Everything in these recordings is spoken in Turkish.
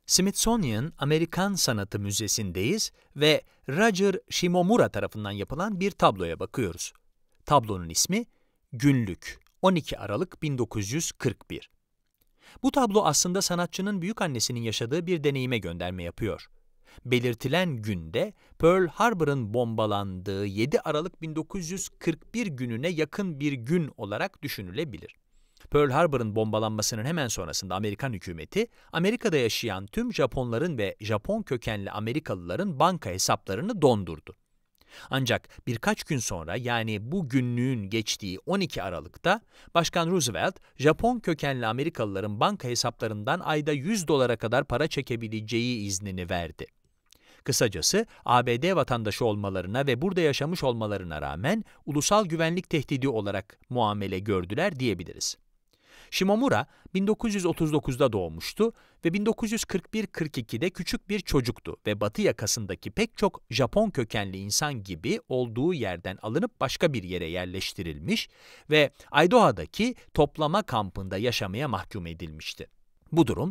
Smithsonian Amerikan Sanatı Müzesi'ndeyiz ve Roger Shimomura tarafından yapılan bir tabloya bakıyoruz. Tablonun ismi Günlük, 12 Aralık 1941. Bu tablo aslında sanatçının büyükannesinin yaşadığı bir deneyime gönderme yapıyor. Belirtilen günde Pearl Harbor'ın bombalandığı 7 Aralık 1941 gününe yakın bir gün olarak düşünülebilir. Pearl Harbor'ın bombalanmasının hemen sonrasında Amerikan hükümeti, Amerika'da yaşayan tüm Japonların ve Japon kökenli Amerikalıların banka hesaplarını dondurdu. Ancak birkaç gün sonra, yani bu günlüğün geçtiği 12 Aralık'ta Başkan Roosevelt, Japon kökenli Amerikalıların banka hesaplarından ayda $100 kadar para çekebileceği iznini verdi. Kısacası ABD vatandaşı olmalarına ve burada yaşamış olmalarına rağmen ulusal güvenlik tehdidi olarak muamele gördüler diyebiliriz. Shimomura 1939'da doğmuştu ve 1941-42'de küçük bir çocuktu ve batı yakasındaki pek çok Japon kökenli insan gibi olduğu yerden alınıp başka bir yere yerleştirilmiş ve Idaho'daki toplama kampında yaşamaya mahkum edilmişti. Bu durum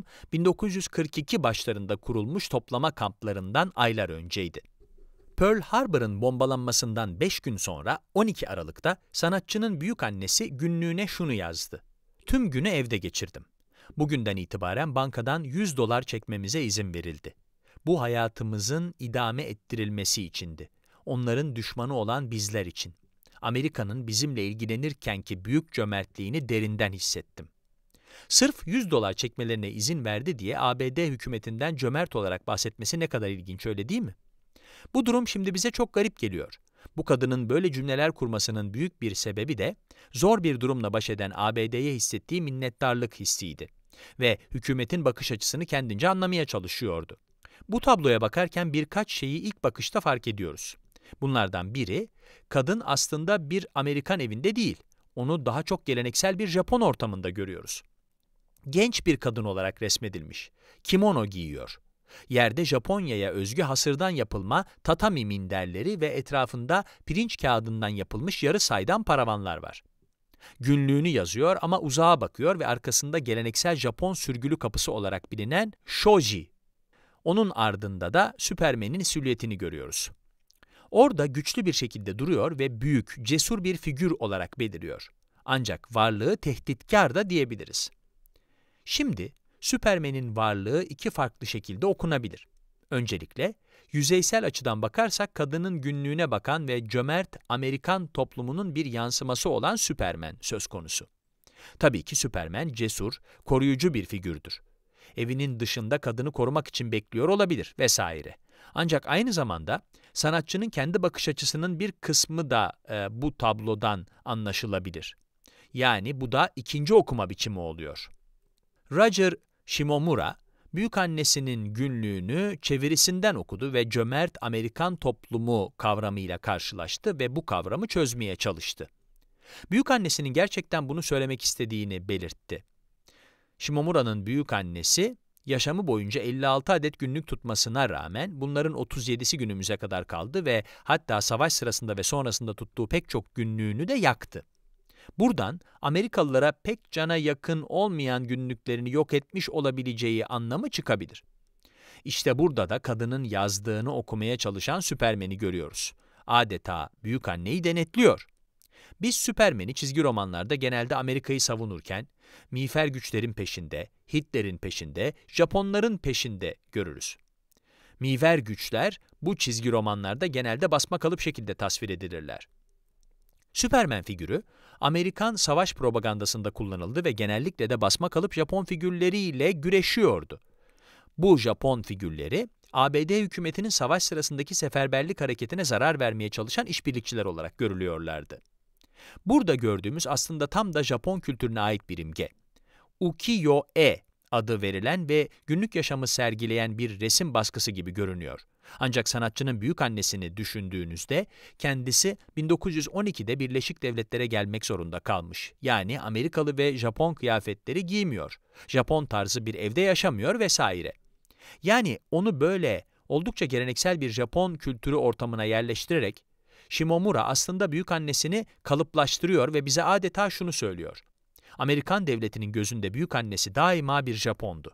1942 başlarında kurulmuş toplama kamplarından aylar önceydi. Pearl Harbor'ın bombalanmasından 5 gün sonra 12 Aralık'ta sanatçının büyükannesi günlüğüne şunu yazdı. Tüm günü evde geçirdim. Bugünden itibaren bankadan $100 çekmemize izin verildi. Bu hayatımızın idame ettirilmesi içindi. Onların düşmanı olan bizler için. Amerika'nın bizimle ilgilenirkenki büyük cömertliğini derinden hissettim. Sırf $100 çekmelerine izin verdi diye ABD hükümetinden cömert olarak bahsetmesi ne kadar ilginç, öyle değil mi? Bu durum şimdi bize çok garip geliyor. Bu kadının böyle cümleler kurmasının büyük bir sebebi de zor bir durumla baş eden ABD'ye hissettiği minnettarlık hissiydi ve hükümetin bakış açısını kendince anlamaya çalışıyordu. Bu tabloya bakarken birkaç şeyi ilk bakışta fark ediyoruz. Bunlardan biri, kadın aslında bir Amerikan evinde değil, onu daha çok geleneksel bir Japon ortamında görüyoruz. Genç bir kadın olarak resmedilmiş, kimono giyiyor. Yerde Japonya'ya özgü hasırdan yapılma tatami minderleri ve etrafında pirinç kağıdından yapılmış yarı saydam paravanlar var. Günlüğünü yazıyor ama uzağa bakıyor ve arkasında geleneksel Japon sürgülü kapısı olarak bilinen shoji. Onun ardında da Süpermen'in silüetini görüyoruz. Orada güçlü bir şekilde duruyor ve büyük, cesur bir figür olarak beliriyor. Ancak varlığı tehditkar da diyebiliriz. Şimdi Süpermen'in varlığı iki farklı şekilde okunabilir. Öncelikle, yüzeysel açıdan bakarsak kadının günlüğüne bakan ve cömert Amerikan toplumunun bir yansıması olan Süpermen söz konusu. Tabii ki Süpermen cesur, koruyucu bir figürdür. Evinin dışında kadını korumak için bekliyor olabilir vesaire. Ancak aynı zamanda sanatçının kendi bakış açısının bir kısmı da bu tablodan anlaşılabilir. Yani bu da ikinci okuma biçimi oluyor. Roger Shimomura, büyükannesinin günlüğünü çevirisinden okudu ve cömert Amerikan toplumu kavramıyla karşılaştı ve bu kavramı çözmeye çalıştı. Büyükannesinin gerçekten bunu söylemek istediğini belirtti. Shimomura'nın büyükannesi, yaşamı boyunca 56 adet günlük tutmasına rağmen bunların 37'si günümüze kadar kaldı ve hatta savaş sırasında ve sonrasında tuttuğu pek çok günlüğünü de yaktı. Buradan Amerikalılara pek cana yakın olmayan günlüklerini yok etmiş olabileceği anlamı çıkabilir. İşte burada da kadının yazdığını okumaya çalışan Süpermen'i görüyoruz. Adeta büyükanneyi denetliyor. Biz Süpermen'i çizgi romanlarda genelde Amerika'yı savunurken, miğfer güçlerin peşinde, Hitler'in peşinde, Japonların peşinde görürüz. Miğfer güçler bu çizgi romanlarda genelde basmakalıp şekilde tasvir edilirler. Süpermen figürü, Amerikan savaş propagandasında kullanıldı ve genellikle de basmakalıp Japon figürleriyle güreşiyordu. Bu Japon figürleri, ABD hükümetinin savaş sırasındaki seferberlik hareketine zarar vermeye çalışan işbirlikçiler olarak görülüyorlardı. Burada gördüğümüz aslında tam da Japon kültürüne ait bir imge. Ukiyo-e adı verilen ve günlük yaşamı sergileyen bir resim baskısı gibi görünüyor. Ancak sanatçının büyükannesini düşündüğünüzde kendisi 1912'de Birleşik Devletlere gelmek zorunda kalmış. Yani Amerikalı ve Japon kıyafetleri giymiyor. Japon tarzı bir evde yaşamıyor vesaire. Yani onu böyle oldukça geleneksel bir Japon kültürü ortamına yerleştirerek Shimomura aslında büyükannesini kalıplaştırıyor ve bize adeta şunu söylüyor. Amerikan devletinin gözünde büyükannesi daima bir Japondu.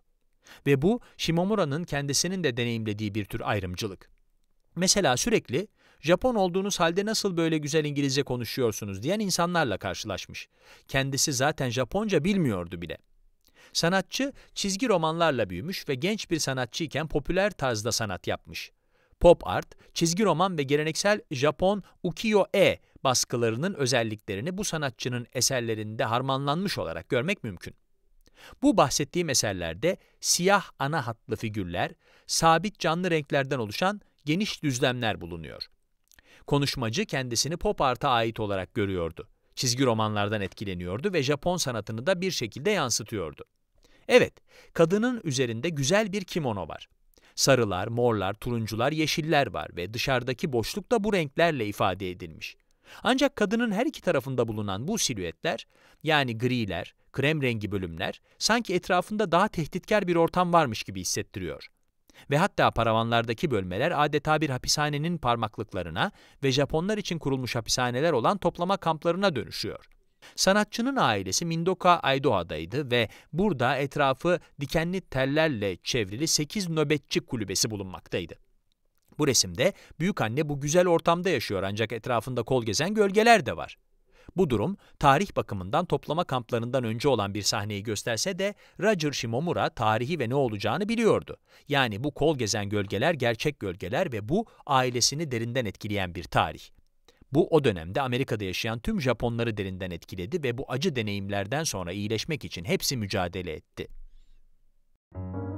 Ve bu, Shimomura'nın kendisinin de deneyimlediği bir tür ayrımcılık. Mesela sürekli, "Japon olduğunuz halde nasıl böyle güzel İngilizce konuşuyorsunuz?" diyen insanlarla karşılaşmış. Kendisi zaten Japonca bilmiyordu bile. Sanatçı, çizgi romanlarla büyümüş ve genç bir sanatçıyken popüler tarzda sanat yapmış. Pop art, çizgi roman ve geleneksel Japon ukiyo-e baskılarının özelliklerini bu sanatçının eserlerinde harmanlanmış olarak görmek mümkün. Bu bahsettiğim eserlerde siyah ana hatlı figürler, sabit canlı renklerden oluşan geniş düzlemler bulunuyor. Konuşmacı kendisini pop art'a ait olarak görüyordu. Çizgi romanlardan etkileniyordu ve Japon sanatını da bir şekilde yansıtıyordu. Evet, kadının üzerinde güzel bir kimono var. Sarılar, morlar, turuncular, yeşiller var ve dışarıdaki boşluk da bu renklerle ifade edilmiş. Ancak kadının her iki tarafında bulunan bu silüetler, yani griler, krem rengi bölümler, sanki etrafında daha tehditkar bir ortam varmış gibi hissettiriyor. Ve hatta paravanlardaki bölmeler adeta bir hapishanenin parmaklıklarına ve Japonlar için kurulmuş hapishaneler olan toplama kamplarına dönüşüyor. Sanatçının ailesi Mindoka Aidoha'daydı ve burada etrafı dikenli tellerle çevrili 8 nöbetçi kulübesi bulunmaktaydı. Bu resimde büyükanne bu güzel ortamda yaşıyor ancak etrafında kol gezen gölgeler de var. Bu durum, tarih bakımından toplama kamplarından önce olan bir sahneyi gösterse de Roger Shimomura tarihi ve ne olacağını biliyordu. Yani bu kol gezen gölgeler gerçek gölgeler ve bu ailesini derinden etkileyen bir tarih. Bu o dönemde Amerika'da yaşayan tüm Japonları derinden etkiledi ve bu acı deneyimlerden sonra iyileşmek için hepsi mücadele etti.